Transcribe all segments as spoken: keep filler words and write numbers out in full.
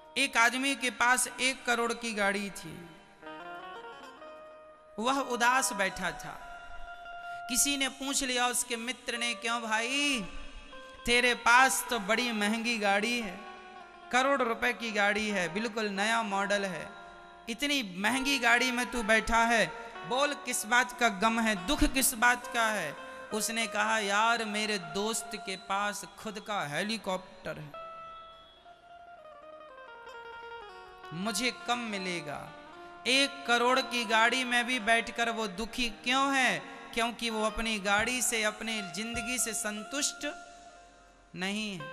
एक आदमी के पास एक करोड़ की गाड़ी थी। वह उदास बैठा था। किसी ने पूछ लिया उसके मित्र ने, क्यों भाई, तेरे पास तो बड़ी महंगी गाड़ी है, करोड़ रुपए की गाड़ी है, बिल्कुल नया मॉडल है, इतनी महंगी गाड़ी में तू बैठा है, बोल किस बात का गम है, दुख किस बात का है। उसने कहा, यार मेरे दोस्त के पास खुद का हेलीकॉप्टर है, मुझे कम मिलेगा। एक करोड़ की गाड़ी में भी बैठकर वो दुखी क्यों है? क्योंकि वो अपनी गाड़ी से, अपनी जिंदगी से संतुष्ट नहीं है।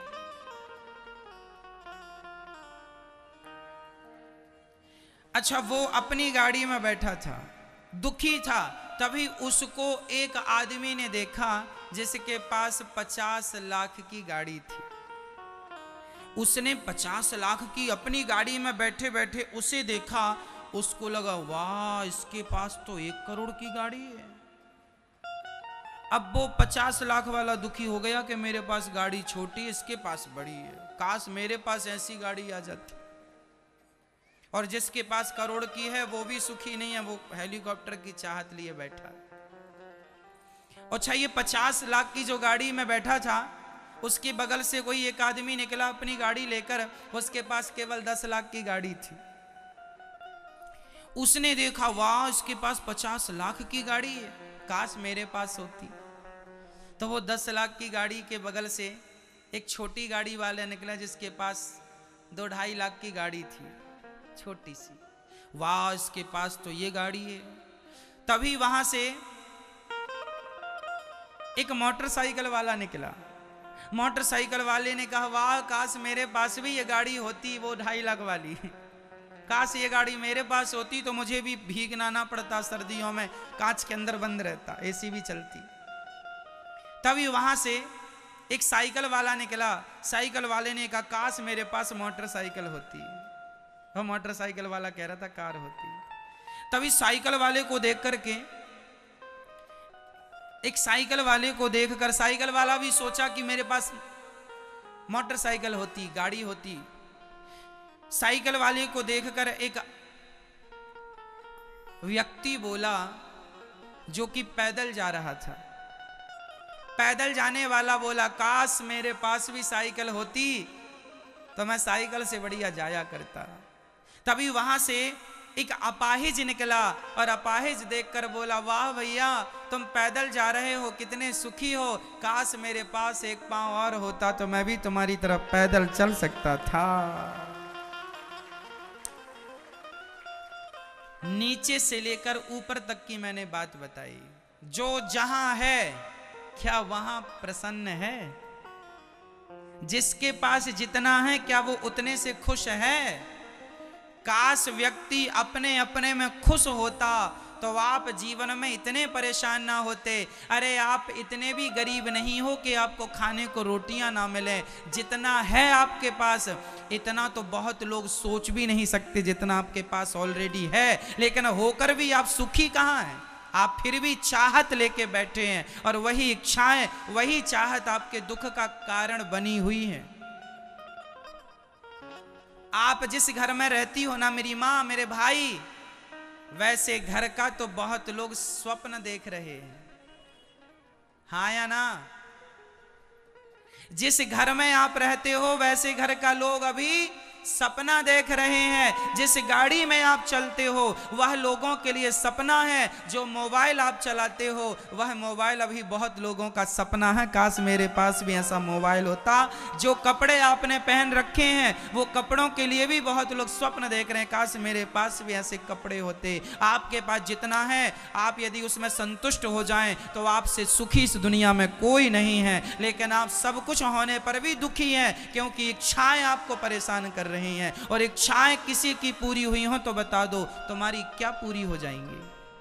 अच्छा, वो अपनी गाड़ी में बैठा था, दुखी था, तभी उसको एक आदमी ने देखा जिसके पास पचास लाख की गाड़ी थी। उसने पचास लाख की अपनी गाड़ी में बैठे बैठे उसे देखा, उसको लगा वाह, इसके पास तो एक करोड़ की गाड़ी है। अब वो पचास लाख वाला दुखी हो गया कि मेरे पास गाड़ी छोटी है, इसके पास बड़ी है, काश मेरे पास ऐसी गाड़ी आ जाती। और जिसके पास करोड़ की है वो भी सुखी नहीं है, वो हेलीकॉप्टर की चाहत लिए बैठा है। अच्छा, ये पचास लाख की जो गाड़ी में बैठा था, उसके बगल से कोई एक आदमी निकला अपनी गाड़ी लेकर, उसके पास केवल दस लाख की गाड़ी थी। उसने देखा वाह, इसके पास पचास लाख की गाड़ी है, काश मेरे पास होती। तो वो दस लाख की गाड़ी के बगल से एक छोटी गाड़ी वाला निकला जिसके पास दो ढाई लाख की गाड़ी थी, छोटी सी। वाह, इसके पास तो ये गाड़ी है। तभी वहां से एक मोटरसाइकिल वाला निकला। मोटरसाइकिल वाले ने कहा, वाह, काश मेरे पास भी ये गाड़ी होती, वो ढाई लाख वाली, काश ये गाड़ी मेरे पास होती तो मुझे भी भीगना ना पड़ता सर्दियों में, कांच के अंदर बंद रहता, एसी भी चलती। तभी वहां से एक साइकिल वाला निकला। साइकिल वाले ने कहा, काश मेरे पास मोटरसाइकिल होती। वो मोटरसाइकिल वाला कह रहा था कार होती। तभी साइकिल वाले को देख करके, एक साइकिल वाले को देखकर साइकिल वाला भी सोचा कि मेरे पास मोटरसाइकिल होती, गाड़ी होती। साइकिल वाले को देखकर एक व्यक्ति बोला जो कि पैदल जा रहा था। पैदल जाने वाला बोला, काश मेरे पास भी साइकिल होती तो मैं साइकिल से बढ़िया जाया करता। तभी वहां से एक अपाहिज निकला और अपाहिज देखकर बोला, वाह भैया, तुम पैदल जा रहे हो, कितने सुखी हो, काश मेरे पास एक पांव और होता तो मैं भी तुम्हारी तरफ पैदल चल सकता था। नीचे से लेकर ऊपर तक की मैंने बात बताई। जो जहां है क्या वहां प्रसन्न है? जिसके पास जितना है क्या वो उतने से खुश है? काश व्यक्ति अपने अपने में खुश होता तो आप जीवन में इतने परेशान ना होते। अरे आप इतने भी गरीब नहीं हो कि आपको खाने को रोटियां ना मिले। जितना है आपके पास, इतना तो बहुत लोग सोच भी नहीं सकते जितना आपके पास ऑलरेडी है। लेकिन होकर भी आप सुखी कहाँ हैं? आप फिर भी चाहत लेके बैठे हैं, और वही इच्छाएं, वही चाहत आपके दुख का कारण बनी हुई है। आप जिस घर में रहती हो ना मेरी माँ, मेरे भाई, वैसे घर का तो बहुत लोग स्वप्न देख रहे हैं, हाँ या ना? जिस घर में आप रहते हो वैसे घर का लोग अभी सपना देख रहे हैं। जिस गाड़ी में आप चलते हो वह लोगों के लिए सपना है। जो मोबाइल आप चलाते हो वह मोबाइल अभी बहुत लोगों का सपना है, काश मेरे पास भी ऐसा मोबाइल होता। जो कपड़े आपने पहन रखे हैं वो कपड़ों के लिए भी बहुत लोग स्वप्न देख रहे हैं, काश मेरे पास भी ऐसे कपड़े होते। आपके पास जितना है, आप यदि उसमें संतुष्ट हो जाएं तो आपसे सुखी इस दुनिया में कोई नहीं है। लेकिन आप सब कुछ होने पर भी दुखी हैं, क्योंकि इच्छाएं आपको परेशान कर रही हैं। और इच्छाएं किसी की पूरी हुई हो तो बता दो तुम्हारी क्या पूरी हो जाएंगी।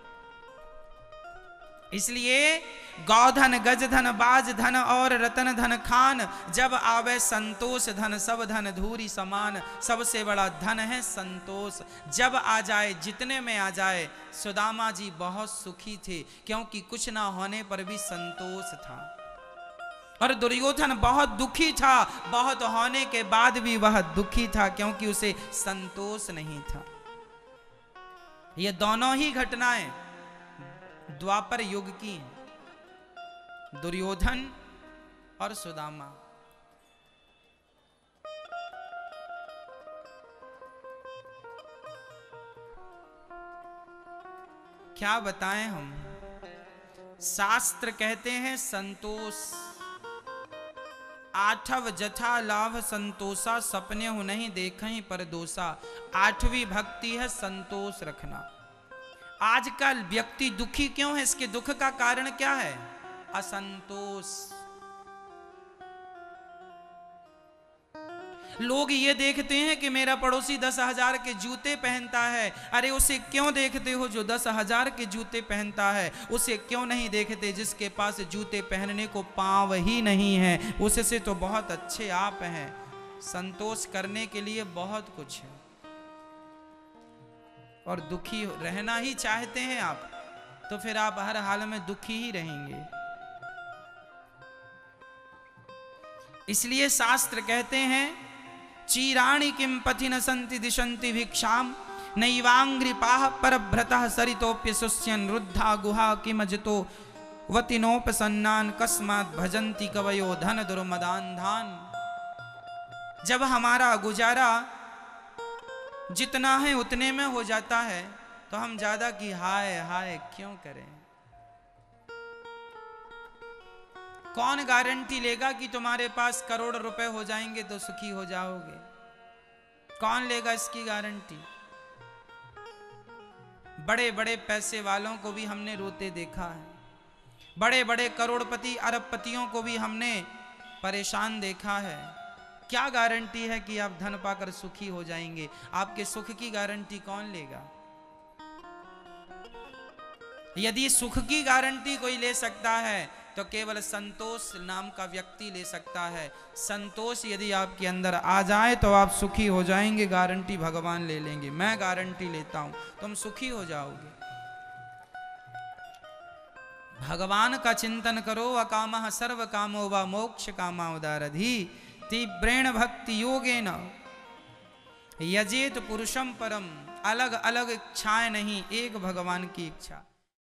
इसलिए गौधन, गजधन, बाज धन और रतन धन खान, जब आवे संतोष धन सब धन धूरी समान। सबसे बड़ा धन है संतोष। जब आ जाए, जितने में आ जाए। सुदामा जी बहुत सुखी थे क्योंकि कुछ ना होने पर भी संतोष था। और दुर्योधन बहुत दुखी था, बहुत होने के बाद भी वह दुखी था, क्योंकि उसे संतोष नहीं था। ये दोनों ही घटनाएं द्वापर युग की हैं, दुर्योधन और सुदामा। क्या बताएं हम, शास्त्र कहते हैं संतोष आठव जथा लाभ संतोषा, सपने हो नहीं देखें पर दोषा। आठवीं भक्ति है संतोष रखना। आजकल व्यक्ति दुखी क्यों है? इसके दुख का कारण क्या है? असंतोष। लोग ये देखते हैं कि मेरा पड़ोसी दस हजार के जूते पहनता है। अरे उसे क्यों देखते हो जो दस हजार के जूते पहनता है? उसे क्यों नहीं देखते जिसके पास जूते पहनने को पांव ही नहीं है? उससे तो बहुत अच्छे आप हैं। संतोष करने के लिए बहुत कुछ है, और दुखी रहना ही चाहते हैं आप, तो फिर आप हर हाल में दुखी ही रहेंगे। इसलिए शास्त्र कहते हैं चीराणि किम पथि न संति दिशंति भिक्षाम, नैवांग्रिपाः परभ्रतः सरितोप्य सुस्यन्, रुद्धा गुहा किमजतो वतिनोपसन्नान्, कस्मात् भजन्ति कवयो धन दुर्मदान धान। जब हमारा गुजारा जितना है उतने में हो जाता है, तो हम ज्यादा की हाय हाय क्यों करें? कौन गारंटी लेगा कि तुम्हारे पास करोड़ रुपए हो जाएंगे तो सुखी हो जाओगे? कौन लेगा इसकी गारंटी? बड़े बड़े पैसे वालों को भी हमने रोते देखा है, बड़े बड़े करोड़पति अरबपतियों को भी हमने परेशान देखा है। क्या गारंटी है कि आप धन पाकर सुखी हो जाएंगे? आपके सुख की गारंटी कौन लेगा? यदि सुख की गारंटी कोई ले सकता है तो केवल संतोष नाम का व्यक्ति ले सकता है। संतोष यदि आपके अंदर आ जाए तो आप सुखी हो जाएंगे। गारंटी भगवान ले लेंगे। मैं गारंटी लेता हूं, तुम सुखी हो जाओगे। भगवान का चिंतन करो। अकामः सर्व कामो वा मोक्ष कामा उदारधि, तीव्रेण भक्ति योगेन यजेत पुरुषम परम। अलग अलग इच्छाएं नहीं, एक भगवान की इच्छा।